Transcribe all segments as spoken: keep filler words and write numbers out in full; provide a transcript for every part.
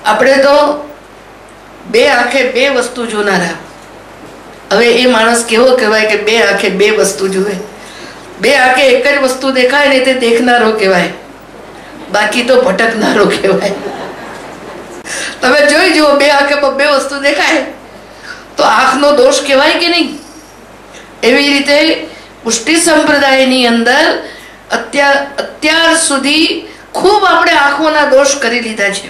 આપણે તો બે આંખે બે વસ્તુ જોનારા. હવે એ માણસ કેવો કહેવાય કે બે આંખે બે વસ્તુ જુએ? બે આંખે એક જ વસ્તુ દેખાય ને તે દેખનારો કહેવાય, બાકી તો ભટકનારો કહેવાય. તમે જોઈ જુઓ, બે આંખે બે વસ્તુ દેખાય તો આંખનો દોષ કહેવાય કે નહીં? એવી રીતે પુષ્ટિ સંપ્રદાયની અંદર અત્યાર અત્યાર સુધી ખૂબ આપણે આંખોના દોષ કરી લીધા છે.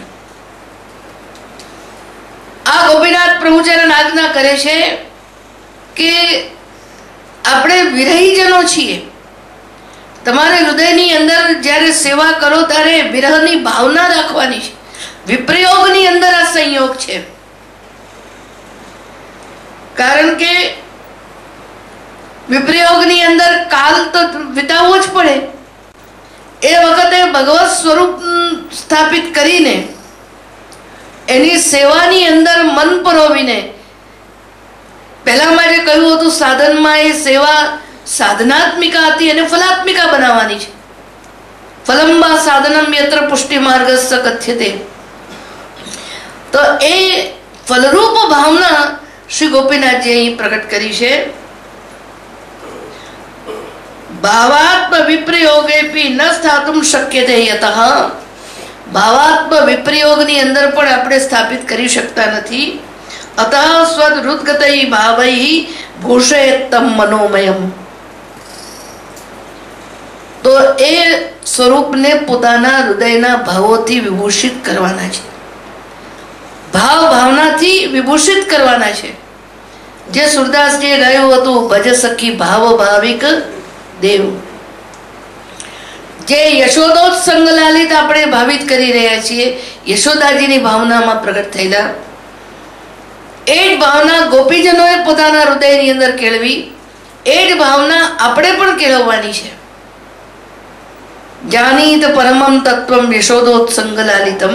આ ગોપીનાથ પ્રભુચરણ આજ્ઞા કરે છે કે આપણે વિરહીજનો છીએ. તમારે હૃદયની અંદર જ્યારે સેવા કરો ત્યારે વિરહની ભાવના રાખવાની છે. વિપ્રયોગની અંદર આ સંયોગ છે. કારણ કે વિપ્રયોગની અંદર કાલ તો વિતાવવો જ પડે. એ વખતે ભગવત સ્વરૂપ સ્થાપિત કરીને એની સેવાની અંદર મન પરોવીને, પહેલામાં જે કહ્યું હતું સાધનમાં એ સેવા સાધનાત્મિકા હતી અને ફલાત્મિકા બનાવવાની છે. ફલંબા સાધનમ યત્ર પુષ્ટિ માર્ગસ્ય કથ્યતે. તો એ ફલરૂપ ભાવના શ્રી ગોપીનાથજી અહીં પ્રગટ કરી છે. ભાવાત્મ વિપ્રયોગેપી ન સ્થાતુમ શક્યતે યતઃ. ભાવાત્મ વિપ્રયોગની અંદર પણ આપણે સ્થાપિત કરી શકતા નથી. અતઃ સ્વદૃતગતૈ ભાવૈ ભૂષેત્તમ મનોમયમ. તો એ સ્વરૂપને પોતાના હૃદયના ભાવોથી વિભૂષિત કરવાના છે. ભાવ ભાવનાથી વિભૂષિત કરવાના છે. જે સુરદાસજીએ ગાયું હતું, ભજ સખી ભાવ ભાવિક દેવ. જે યશોદોત્સંગ લાલિત આપણે ભાવિત કરી રહ્યા છીએ, યશોદાજીની ભાવનામાં પ્રગટ થયેલા એ જ ભાવના ગોપીજનોએ પોતાના હૃદયની અંદર કેળવી. એ જ ભાવના આપણે પણ કેળવવાની છે. જાનીત પરમમ તત્વમ યશોદોત્સંગ લાલિતમ.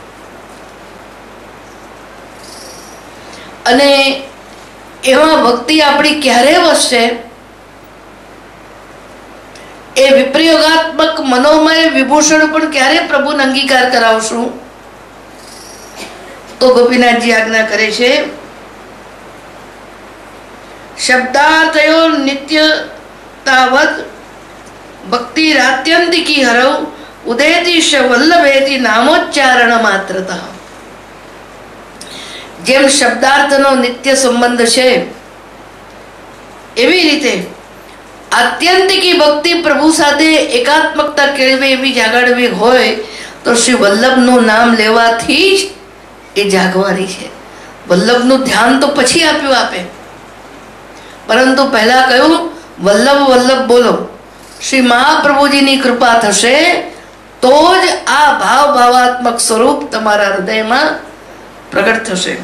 અને એમાં ભક્તિ આપણી ક્યારે વસશે? એ વિપ્રયોગાત્મક મનોમય વિભૂષણ પણ ક્યારે પ્રભુને અંગીકાર કરાવશું? તો ગોપીનાથજી આજ્ઞા કરે છે, શબ્દાર્થયો નિત્ય તાવત ભક્તિ રાત્યંતિકી હરવ ઉદયતી વલ્લભેતી નામોચ્ચારણ માત્રતઃ. જેમ શબ્દાર્થનો નિત્ય સંબંધ છે, એવી રીતે આત્યંતિકી ભક્તિ પ્રભુ સાથે એકાત્મકતા કેળવે એવી જાગડવી હોય તો શ્રી વલ્લભનું નામ લેવાથી જ એ જાગવાની છે. વલ્લભનું ધ્યાન તો પછી આપ્યું આપે, પરંતુ પહેલા કહ્યું વલ્લભ વલ્લભ બોલો. શ્રી મહાપ્રભુજીની કૃપા થશે તો જ આ ભાવ ભાવાત્મક સ્વરૂપ તમારા હૃદયમાં પ્રગટ થશે.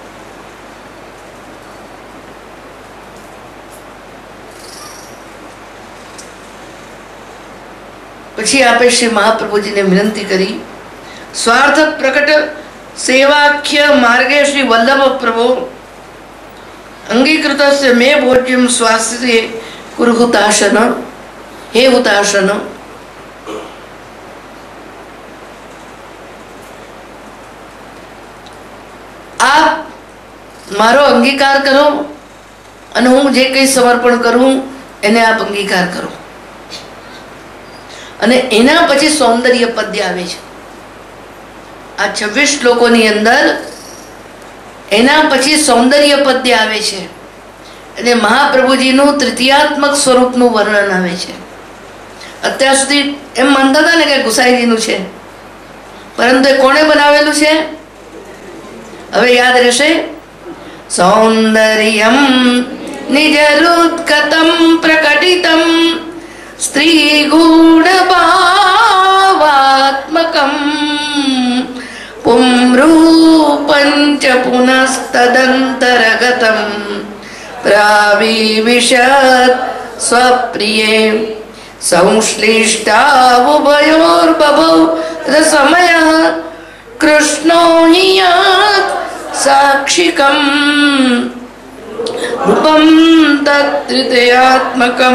પછી આપે શ્રી મહાપ્રભુજીને વિનંતી કરી, સ્વાર્થ પ્રકટ સેવાખ્ય માર્ગે શ્રી વલ્લભ પ્રભુ અંગીકૃત મે ભોજ્યમ સ્વાસ્ય કુરુહુતાશન. હે હુતાશન, આપ મારો અંગીકાર કરો અને હું જે કંઈ સમર્પણ કરું એને આપ અંગીકાર કરો. અને એના પછી સૌંદર્ય પદ્ય આવે છે આ છવ્વીસ શ્લોકોની અંદર. એના પછી સૌંદર્ય પદ્ય આવે છે અને મહાપ્રભુજીનું તૃતીયાત્મક સ્વરૂપનું વર્ણન આવે છે. અત્યાર સુધી એમ માનતા હતા ને કે ગુસાઈજીનું છે, પરંતુ એ કોણે બનાવેલું છે? હવે યાદ રહેશે. સૌંદર્યમ નિજરુત્કતમ પ્રકટિતમ સ્ત્રી ગુણ ભાવાત્મકમ પુંરૂપંચ પુનસ્તદંતરગતમ પ્રાવિવિશત સ્વપ્રિયે સંશ્લિષ્ટાવુભયોર્બભૌ રસમયઃ કૃષ્ણો હિયાત સાક્ષિકમ રૂપમ તત્તૃતીયાત્મકમ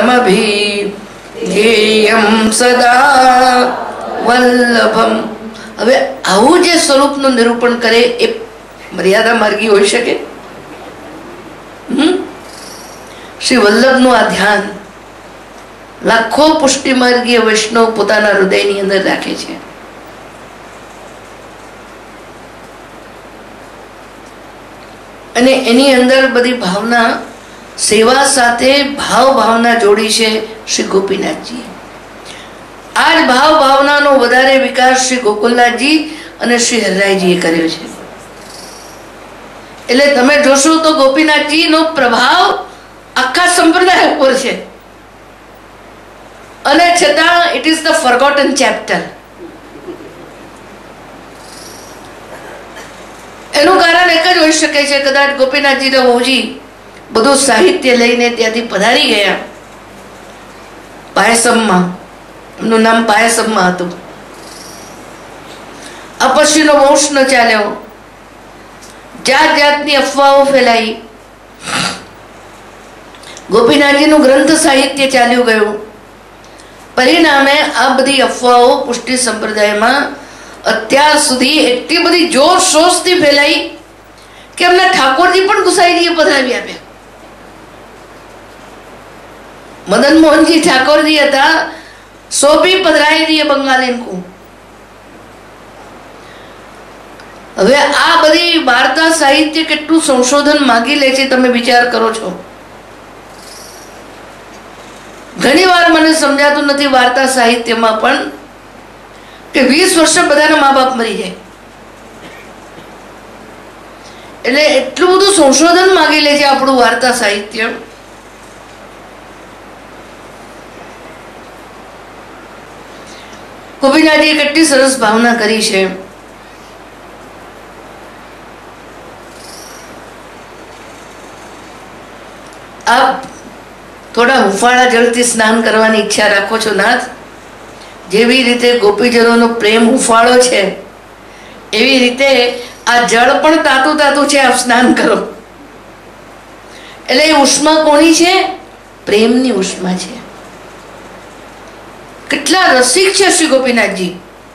પરમભી ધ્યેયમ સદા વલ્લભમ. હવે આવું જે સ્વરૂપનું નિરૂપણ કરે એ મર્યાદા માર્ગી હોઈ શકે? હમ શ્રી વલ્લભનું આ ધ્યાન લાખો પુષ્ટિ માર્ગીય વૈષ્ણવ પોતાના હૃદયની અંદર રાખે છે. અને એની અંદર બધી ભાવના, સેવા સાથે ભાવ ભાવના જોડી છે શ્રી ગોપીનાથજી. આ જ ભાવ ભાવનાનો વધારે વિકાસ શ્રી ગોકુલનાથજી અને શ્રી હરરાયજીએ કર્યો છે. એટલે તમે જોશો તો ગોપીનાથજીનો પ્રભાવ આખા સંપ્રદાય ઉપર છે, અને છતાં it is the forgotten chapter. એનું કારણ એક જ હોઈ શકે છે, કદાચ ગોપીનાથજીના વહુજી બધું સાહિત્ય લઈને ત્યાંથી પધારી ગયા પાયસમમાં. એમનું નામ પાયસમમાં હતું. આ પછીનો વંશ ન ચાલ્યો, જાત જાતની અફવાઓ ફેલાઈ, ગોપીનાથજીનું ગ્રંથ સાહિત્ય ચાલ્યું ગયું. પરિણામે આ બધી અફવાઓ પુષ્ટિ સંપ્રદાયમાં અત્યાર સુધી એટલી બધી જોર શોષથી ફેલાઈ કે એમના ઠાકોરજી પણ ગુસાઈજીએ પધરાવી આપ્યા. મદન મોહનજી ઠાકોરજી હતા, સો ભી પધરાઈ દીએ બંગાળી કો. હવે આ બધી વાર્તા સાહિત્ય કેટલું સંશોધન માંગી લે છે, તમે વિચાર કરો છો? ઘણી વાર મને સમજાતું નથી વાર્તા સાહિત્યમાં પણ કે વીસ વર્ષે બધાના મા બાપ મરી જાય, એટલે એટલું બધું સંશોધન માંગી લે છે આપણું વાર્તા સાહિત્ય. ગોપીનાથજીએ કેટલી સરસ ભાવના કરી છે. આપ થોડા હુંફાળા જળથી સ્નાન કરવાની ઈચ્છા રાખો છો નાથ? જેવી રીતે ગોપીજનોનો પ્રેમ હુંફાળો છે, એવી રીતે આ જળ પણ તાતું તાતું છે, આપ સ્નાન કરો. એટલે એ ઉષ્મા કોની છે? પ્રેમની ઉષ્મા છે. કેટલા રસિક છે શ્રી ગોપીનાથજી.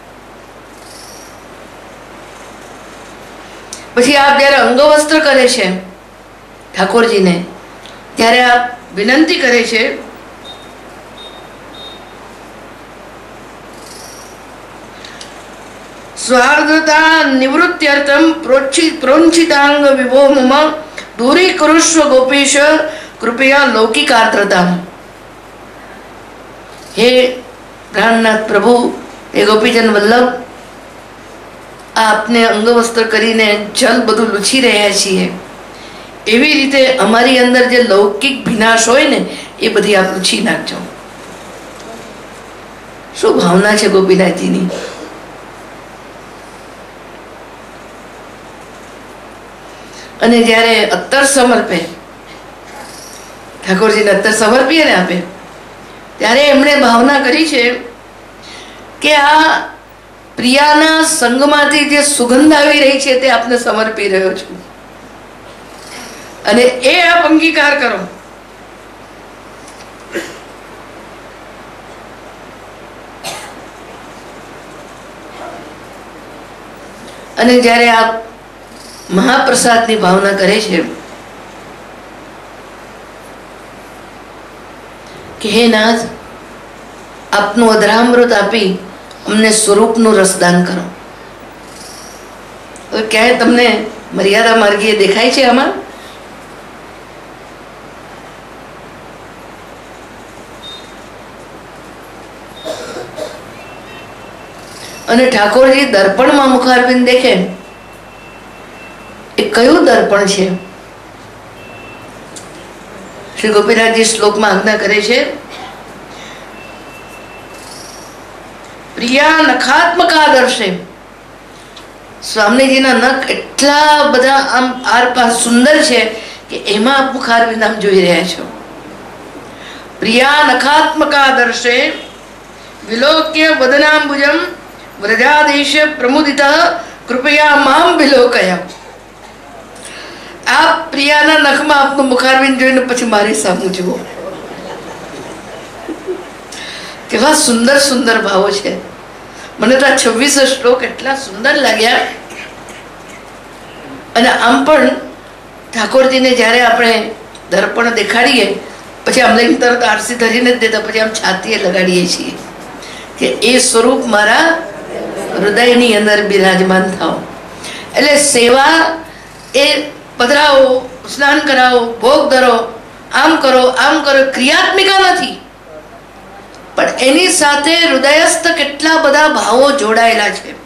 પછી આપ જયારે અંગવસ્ત્ર કરે છે ઠાકોરજીને, ત્યારે આપ વિનંતી કરે છે સ્વાર્ધતા નિવૃત્ત્યર્થમ પ્રોંચિતાંગ વિભો મમ દૂરીકુરુષ્વ ગોપીશ કૃપયા લૌકિકાર્દ્રતા. હે પ્રાણનાથ પ્રભુ, હે ગોપીજન વલ્લભ, આપને અંગવસ્ત્ર કરીને જલ બધું લૂછી રહ્યા છીએ, એવી રીતે અમારી અંદર જે લૌકિક વિનાશ હોય ને એ બધી આપ લૂછી નાખજો. શું ભાવના છે ગોપીનાથજીની! અને જ્યારે અત્તર સમર્પે, ઠાકોરજીને અત્તર સમર્પીએ ને આપે, ત્યારે એમણે ભાવના કરી છે કે આ પ્રિયાના સંગમાંથી જે સુગંધ આવી રહી છે તે આપને સમર્પી રહ્યો છું, અને એ આપ અંગીકાર કરો. અને જ્યારે આપ મહાપ્રસાદની ભાવના કરે છે કે હે નાથ, આપનું અધરામૃત આપી અમને સ્વરૂપનું રસદાન કરો. હવે ક્યાંય તમને મર્યાદા માર્ગીય દેખાય છે આમાં? અને ઠાકોરજી દર્પણમાં મુખારબિંદ દેખે, એ કયું દર્પણ છે? શ્રી ગોપીનાથજી શ્લોકમાં આજ્ઞા કરે છે, પ્રિયા નખાત્મકા દર્શે. સ્વામીજીના નખ એટલા બધા આમ આર પાર સુંદર છે કે એમાં મુખારબિંદ આમ જોઈ રહ્યા છો. પ્રિયા નખાત્મકા દર્શે વિલોક્ય વદનાંબુજમ વ્રજાદેશ પ્રમુદિતઃ કૃપયા મામ વિલોકય. આ પ્રિયાના નખમાં આપનું મુખારબિંદ જોઈને પછી મારી સામું જુઓ. કેવા સુંદર સુંદર ભાવો છે. મને તો આ છવ્વીસ શ્લોક એટલા સુંદર લાગ્યા. અને આમ પણ ઠાકોરજીને જ્યારે આપણે દર્પણ દેખાડીએ પછી આમ લઈને તરત આરસી ધરીને જ દેતા, પછી આમ છાતીએ લગાડીએ છીએ કે એ સ્વરૂપ મારા હૃદયની અંદર બિરાજમાન થાવ. એટલે સેવા એ પધરાવો, સ્નાન કરાવો, ભોગ ધરો, આમ કરો આમ કરો, ક્રિયાત્મિકા નથી, પણ એની સાથે હૃદયસ્થ કેટલા બધા ભાવો જોડાયેલા છે.